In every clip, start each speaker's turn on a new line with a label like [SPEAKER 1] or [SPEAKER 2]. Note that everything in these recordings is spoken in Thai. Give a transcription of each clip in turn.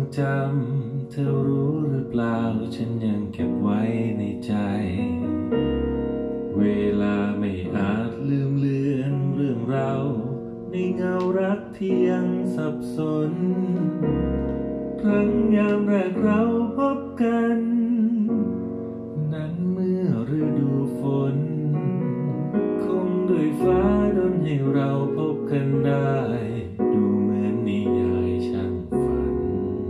[SPEAKER 1] จำเธอรู้หรือเปล่าฉันยังเก็บไว้ในใจเวลาไม่อาจลืมเลือนเรื่องเราในเงารักที่ยังสับสนครั้งยามแรกเราพบกันนั้นเมื่อฤดูฝนคงด้วยฟ้าดลให้เราพบกันได้ดูเหมือนนิยายช่างฝัน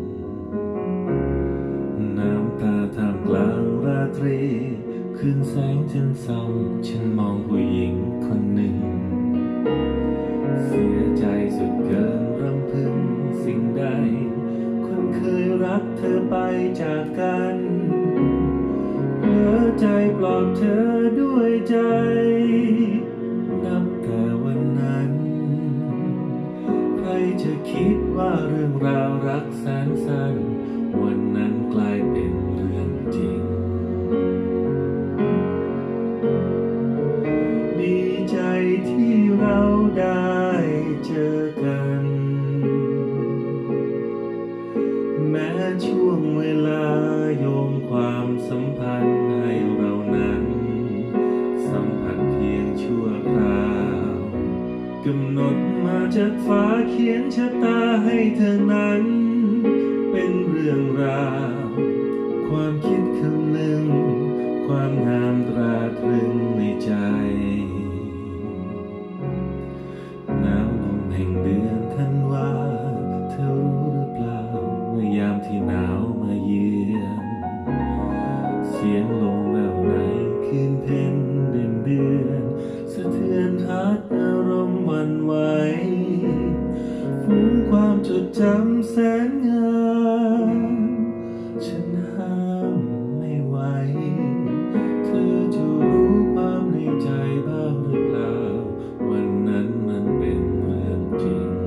[SPEAKER 1] น้ำตาท่ามกลางราตรีคืนแสงจันทร์ส่องฉันมองผู้หญิงคนหนึ่งเสียใจสุดเกินรำพึงสิ่งใดคนเคยรักเธอไปจากกันเหลือใจปลอบเธอด้วยใจนับแต่วันนั้นใครจะคิดว่าเรื่องราวรักแสนสั้นวันนั้นกลายเป็นเรื่องจริงดีใจที่เราได้เจอกันแม้ช่วงเวลาโยงความสัมพันธ์ให้เรานั้นสัมผัสเพียงชั่วคราวกำหนดมาจากฟ้าเขียนชะตาให้เธอนั้นเป็นเรื่องราวความคิดคำนึงความงามตราตรึงในใจหนาวลมแห่งเดือนธันวาเธอรู้หรือเปล่าเมื่อยามที่หนาวมาเยือนเสียงลมแววในคืนเพ็ญเดือนเดือนสะเทือนทัดอารมณ์หวั่นไหวฟุ้งความจดจำแสนงามฉันห้ามไม่ไหวเธอจะรู้ความในใจบ้างหรือเปล่าวันนั้นมันเป็นเรื่องจริง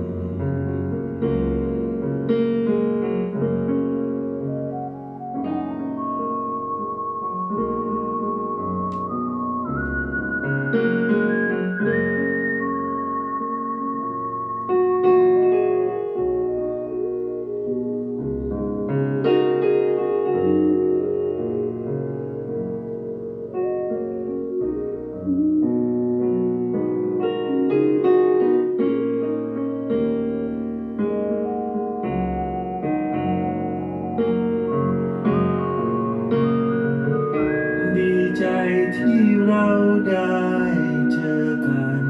[SPEAKER 1] ดีใจที่เราได้เจอกัน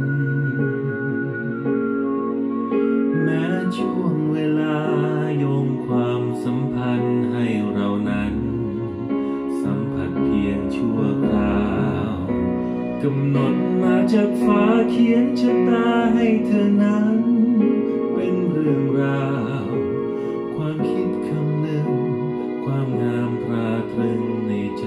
[SPEAKER 1] แม้ช่วงเวลาโยงความสัมพันธ์ให้เรานั้นสัมผัสเพียงชั่วคราวกำหนดมาจากฟ้าเขียนชะตาให้เธอนั้นเป็นเรื่องราวความคิดคำนึงความงามตราตรึงในใจ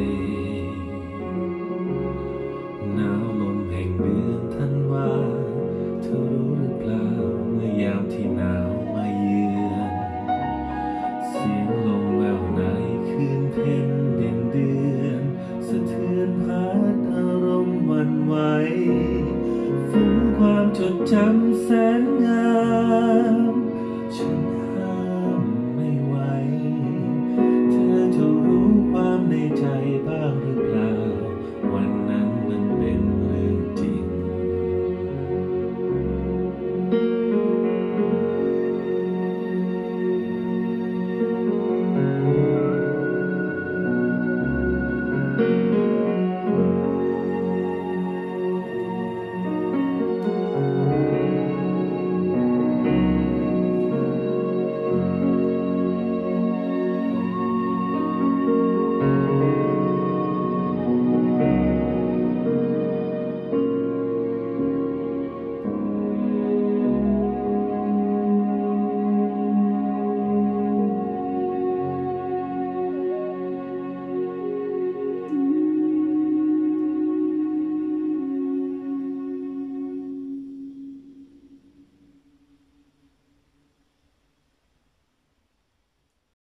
[SPEAKER 1] หนาวลมแห่งเดือนธันวาเธอรู้หรือเปล่าเมื่อยามที่หนาวมาเยือนเสียงลมแววในคืนเพ็ญเด่นเดือนสะเทือนพัดอารมณ์หวั่นไหวฟุ้งความจดจำแสน